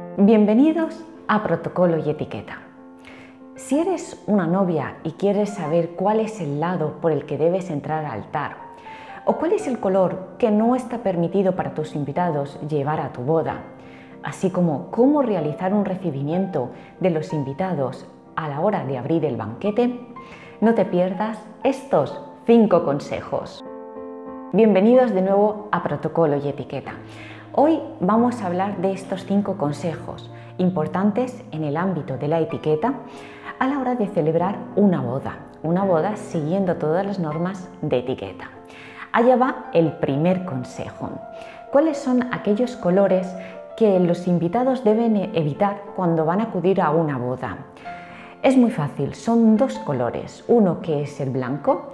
Bienvenidos a Protocolo y Etiqueta. Si eres una novia y quieres saber cuál es el lado por el que debes entrar al altar, o cuál es el color que no está permitido para tus invitados llevar a tu boda, así como cómo realizar un recibimiento de los invitados a la hora de abrir el banquete, no te pierdas estos 5 consejos. Bienvenidos de nuevo a Protocolo y Etiqueta. Hoy vamos a hablar de estos 5 consejos importantes en el ámbito de la etiqueta a la hora de celebrar una boda siguiendo todas las normas de etiqueta. Allá va el primer consejo. ¿Cuáles son aquellos colores que los invitados deben evitar cuando van a acudir a una boda? Es muy fácil, son 2 colores, uno que es el blanco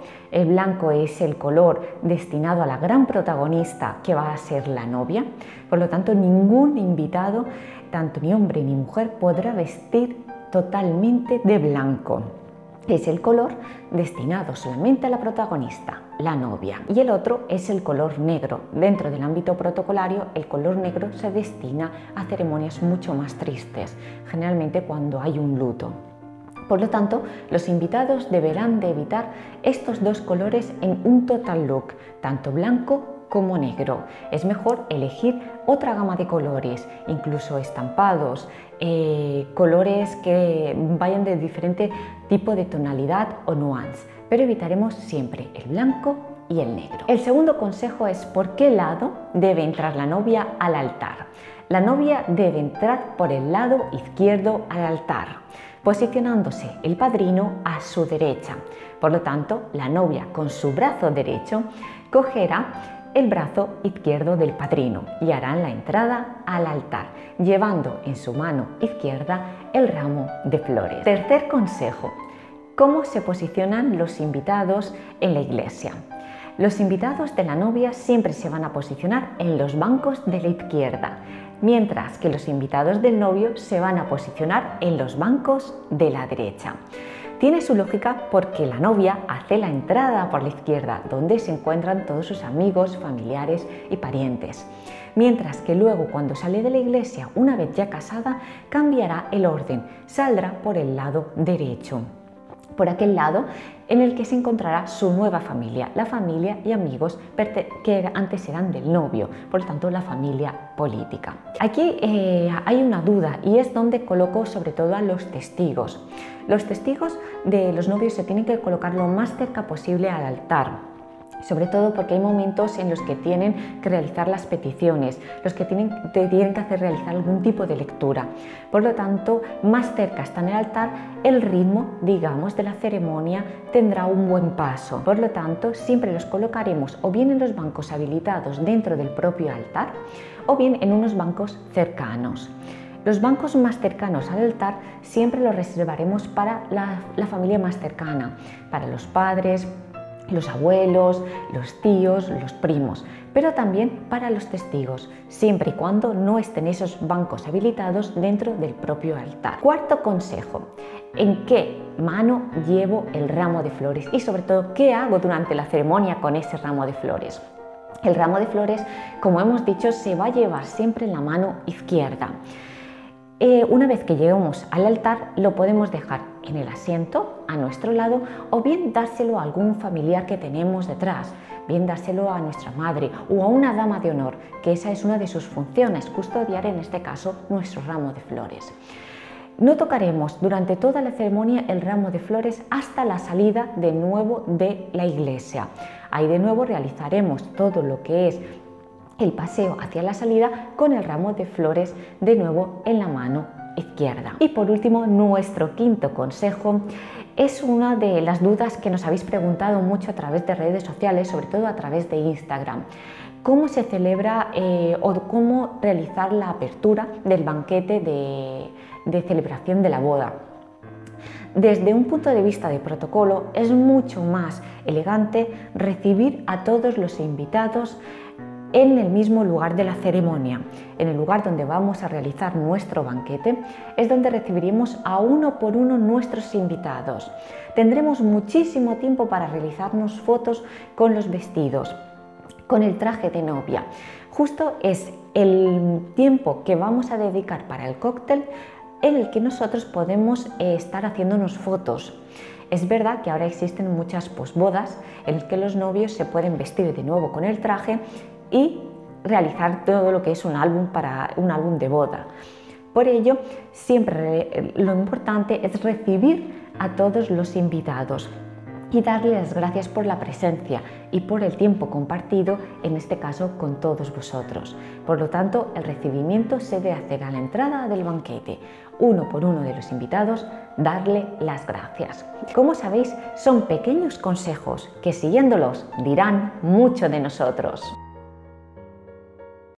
es el color destinado a la gran protagonista que va a ser la novia, por lo tanto ningún invitado, tanto ni hombre ni mujer, podrá vestir totalmente de blanco. Es el color destinado solamente a la protagonista, la novia. Y el otro es el color negro. Dentro del ámbito protocolario, el color negro se destina a ceremonias mucho más tristes, generalmente cuando hay un luto. Por lo tanto, los invitados deberán de evitar estos 2 colores en un total look, tanto blanco como negro. Es mejor elegir otra gama de colores, incluso estampados, colores que vayan de diferente tipo de tonalidad o nuance, pero evitaremos siempre el blanco y el negro. El segundo consejo es por qué lado debe entrar la novia al altar. La novia debe entrar por el lado izquierdo al altar, posicionándose el padrino a su derecha. Por lo tanto, la novia con su brazo derecho cogerá el brazo izquierdo del padrino y harán la entrada al altar, llevando en su mano izquierda el ramo de flores. Tercer consejo: ¿cómo se posicionan los invitados en la iglesia? Los invitados de la novia siempre se van a posicionar en los bancos de la izquierda, mientras que los invitados del novio se van a posicionar en los bancos de la derecha. Tiene su lógica porque la novia hace la entrada por la izquierda, donde se encuentran todos sus amigos, familiares y parientes. Mientras que luego, cuando sale de la iglesia, una vez ya casada, cambiará el orden, saldrá por el lado derecho, por aquel lado en el que se encontrará su nueva familia, la familia y amigos que antes eran del novio, por lo tanto la familia política. Aquí hay una duda y es donde coloco sobre todo a los testigos. Los testigos de los novios se tienen que colocar lo más cerca posible al altar, sobre todo porque hay momentos en los que tienen que realizar las peticiones, los que tienen que hacer realizar algún tipo de lectura. Por lo tanto, más cerca está en el altar, el ritmo, digamos, de la ceremonia tendrá un buen paso. Por lo tanto, siempre los colocaremos o bien en los bancos habilitados dentro del propio altar o bien en unos bancos cercanos. Los bancos más cercanos al altar siempre los reservaremos para la familia más cercana, para los padres, los abuelos, los tíos, los primos, pero también para los testigos, siempre y cuando no estén esos bancos habilitados dentro del propio altar. Cuarto consejo: ¿en qué mano llevo el ramo de flores? Y sobre todo, ¿qué hago durante la ceremonia con ese ramo de flores? El ramo de flores, como hemos dicho, se va a llevar siempre en la mano izquierda. Una vez que lleguemos al altar, lo podemos dejar en el asiento a nuestro lado o bien dárselo a algún familiar que tenemos detrás, bien dárselo a nuestra madre o a una dama de honor, que esa es una de sus funciones, custodiar en este caso nuestro ramo de flores. No tocaremos durante toda la ceremonia el ramo de flores hasta la salida de nuevo de la iglesia. Ahí de nuevo realizaremos todo lo que es el paseo hacia la salida con el ramo de flores de nuevo en la mano izquierda. Y por último, nuestro quinto consejo es una de las dudas que nos habéis preguntado mucho a través de redes sociales, sobre todo a través de Instagram. ¿Cómo se celebra o cómo realizar la apertura del banquete de celebración de la boda? Desde un punto de vista de protocolo, es mucho más elegante recibir a todos los invitados en el mismo lugar de la ceremonia. En el lugar donde vamos a realizar nuestro banquete es donde recibiremos a uno por uno nuestros invitados. Tendremos muchísimo tiempo para realizarnos fotos con los vestidos, con el traje de novia. Justo es el tiempo que vamos a dedicar para el cóctel en el que nosotros podemos estar haciéndonos fotos. Es verdad que ahora existen muchas posbodas en las que los novios se pueden vestir de nuevo con el traje y realizar todo lo que es un álbum de boda. Por ello, siempre lo importante es recibir a todos los invitados y darles las gracias por la presencia y por el tiempo compartido, en este caso con todos vosotros. Por lo tanto, el recibimiento se debe hacer a la entrada del banquete, uno por uno de los invitados, darle las gracias. Como sabéis, son pequeños consejos que siguiéndolos dirán mucho de nosotros.